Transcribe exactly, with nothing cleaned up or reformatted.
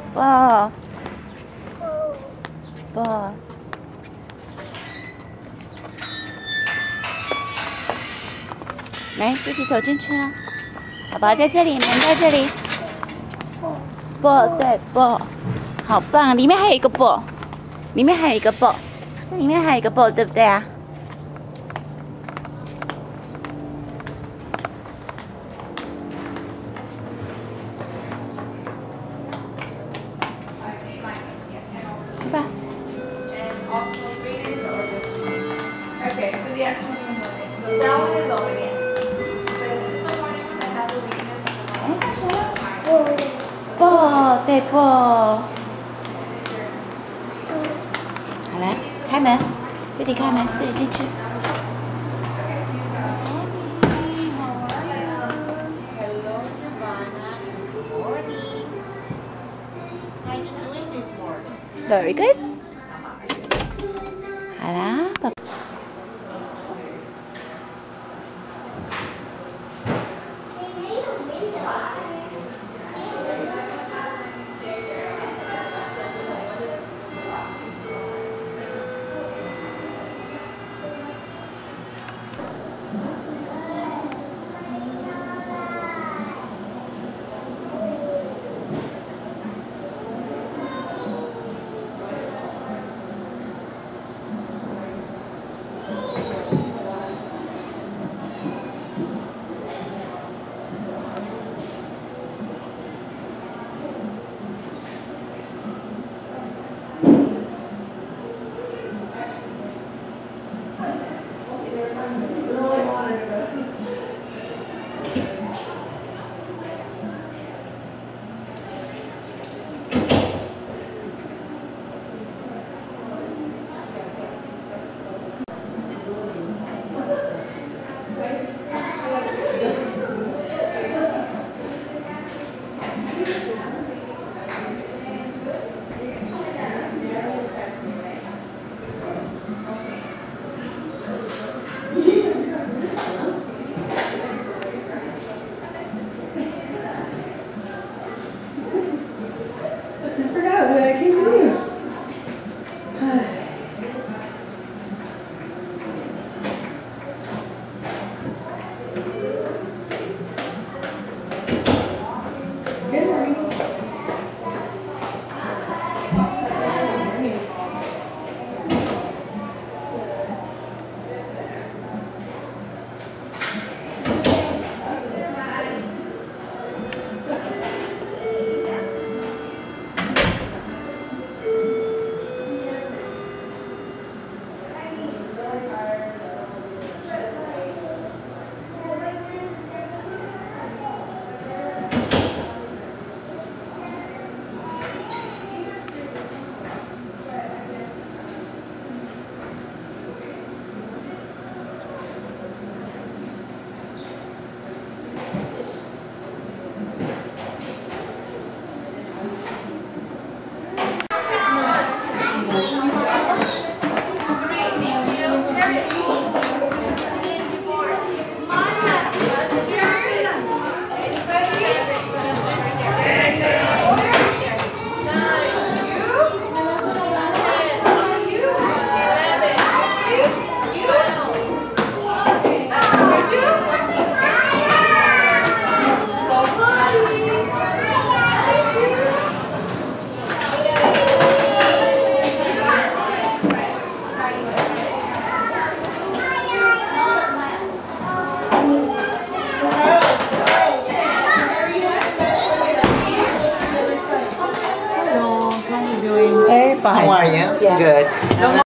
抱抱。来，自己走进去啊！宝宝在这里，门在这里。抱，对，抱，好棒！里面还有一个抱，里面还有一个抱，这里面还有一个抱，对不对啊？ Okay, so the actual one is so that one is open, yes. But it's just the one that has the weakness of the one. 抱，对抱。好来，开门，自己开门，自己进去。 Hello, Giovanna. Good morning. How are you doing this morning? Very good. 好啦，宝。 How are you? Yeah. Good.